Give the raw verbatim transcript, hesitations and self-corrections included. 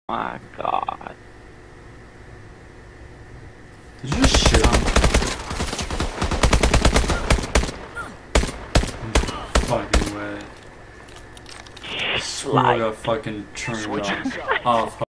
My God. Did you just shit on me? Fucking way. Squirtle got fucking turned off. off.